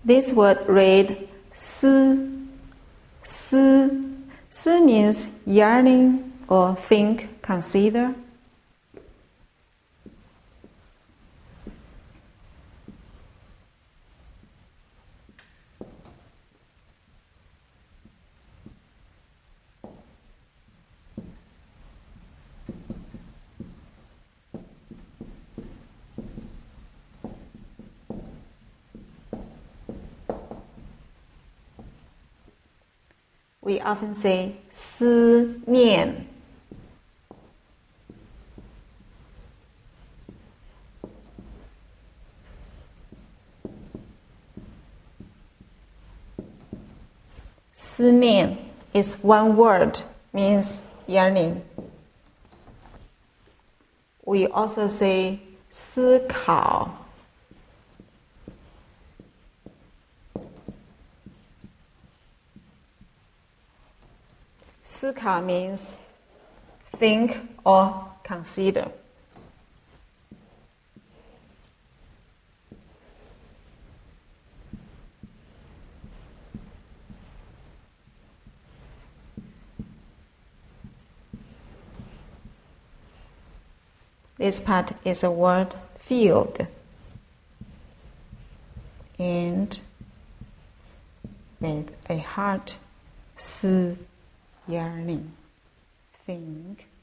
This word read 思. 思 means yearning or think, consider. We often say 思念. 思念 is one word, means yearning. We also say 思考. "思考" means think or consider. This part is a word field, and with a heart, 思 yearning, think.